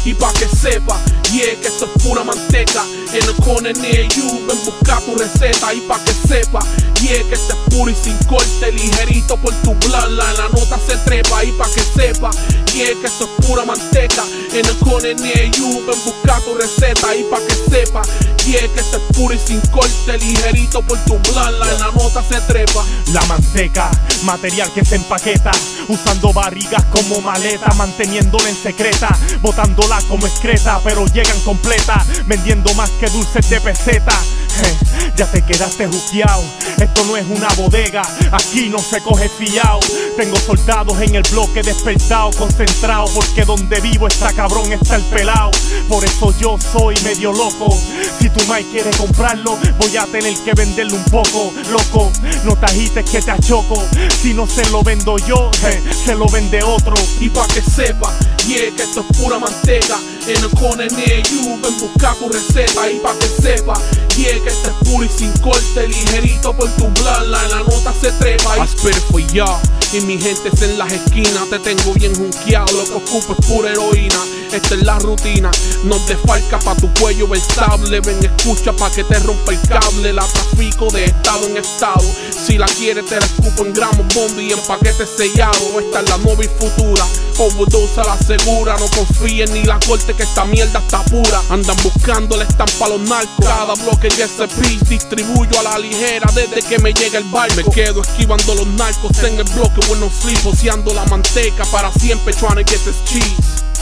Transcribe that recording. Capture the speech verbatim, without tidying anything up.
y pa' que sepa, yeah, que esto es pura manteca. En el corner near you, ven busca tu receta y pa' que sepa, yeah, que esto es puro y sin corte, ligerito por tu bloodline, la nota se trepa y pa' que sepa, yeah, que esto es pura manteca. En el corner near you, ven busca tu receta y pa' que sepa, yeah, que esto es puro y sin corte, ligerito por tu bloodline, la nota se trepa. La manteca, material que se empaqueta, usando barrigas como maleta, manteniéndola en secreta, botándola como excreta, pero llegan completa, vendiendo más que dulces de peseta. Eh, ya te quedaste juqueado, esto no es una bodega, aquí no se coge fiao. Tengo soldados en el bloque despertado, concentrado, porque donde vivo está cabrón, está el pelao. Por eso yo soy medio loco, si tu mai quiere comprarlo, voy a tener que venderlo un poco. Loco, no te agites que te achoco, si no se lo vendo yo, eh, se lo vende otro. Y pa' que sepa, yeah, que esto es pura manteca. En el corner near you, ven busca tu receta y pa' que sepa, yeah, que esto es puro y sin corte, ligerito por tu bloodline, la nota se trepa. I spit it for y'all, y mi gente es en las esquinas, te tengo bien junqueado, lo que ocupo es pura heroína. Esta es la rutina, no te falca pa' tu cuello versable. Ven, escucha pa' que te rompa el cable. La trafico de estado en estado, si la quieres te la escupo en gramos, bomba y en paquete sellado. Esta es la nueva y futura, overdose a la segura. No confíes ni la corte que esta mierda está pura. Andan buscando la estampa a los narcos, cada bloque y ese piece distribuyo a la ligera desde que me llega el barco. Me quedo esquivando los narcos en el bloque, bueno sleep, oceando la manteca para siempre, trying to get this cheese.